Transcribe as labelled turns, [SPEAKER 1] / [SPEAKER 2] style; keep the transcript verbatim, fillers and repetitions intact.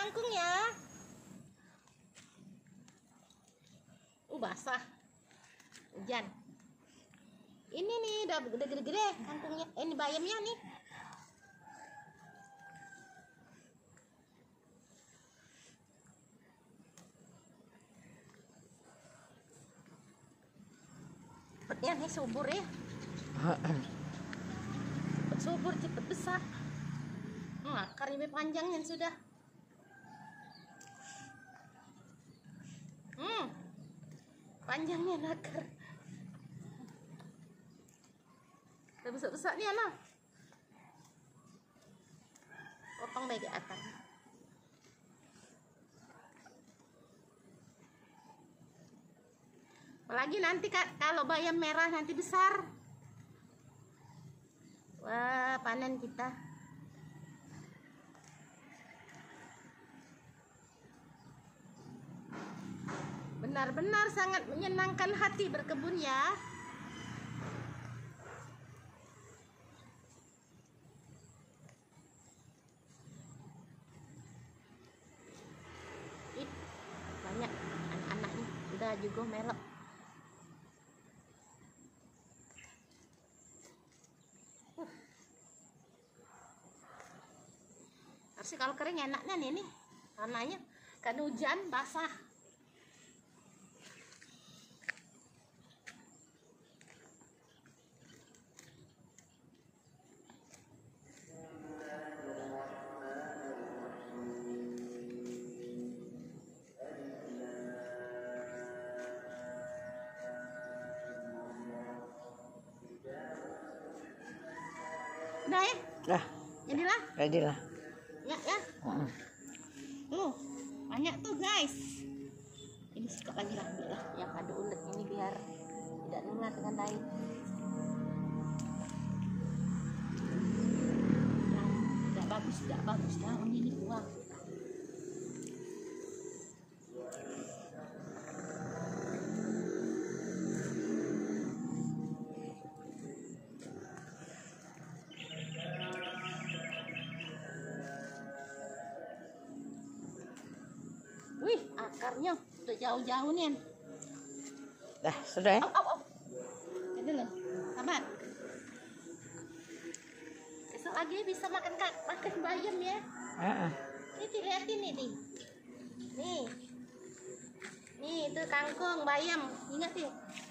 [SPEAKER 1] kangkung ya. Uh, basah. Hujan. Ini nih udah gede-gede kangkungnya. Eh, ini bayamnya nih. Cepetnya nih subur ya. Cepet subur, cepet besar. Nah, akarnya panjangnya sudah. Hmm, panjangnya akar. Udah besar-besar nih anak. Potong baik akar. Apalagi nanti Kak, kalau bayam merah nanti besar. Wah, panen kita. Benar-benar sangat menyenangkan hati berkebun ya. Ih, banyak anak-anaknya udah juga melok. Harusnya kalau kering enaknya nih nih tanahnya kan hujan basah. Udah ya?
[SPEAKER 2] Dah.
[SPEAKER 1] Jadilah.
[SPEAKER 2] Jadilah.
[SPEAKER 1] Ya ya.
[SPEAKER 2] Mm.
[SPEAKER 1] Tuh, banyak tuh guys. Ini sikat lagi lah, lah yang ada ulet ini biar tidak dengar dengan lain. Yang tidak bagus, tidak bagus daun ini buang. Wih, akarnya udah jauh-jauh nih.
[SPEAKER 2] Dah, sudah ya?
[SPEAKER 1] Au, au, au. Ini loh, sabar. Besok lagi bisa makan makan bayam ya.
[SPEAKER 2] Uh-uh.
[SPEAKER 1] Ini dilihatin nih, nih. Nih. Nih, itu kangkung bayam. Ingat ya?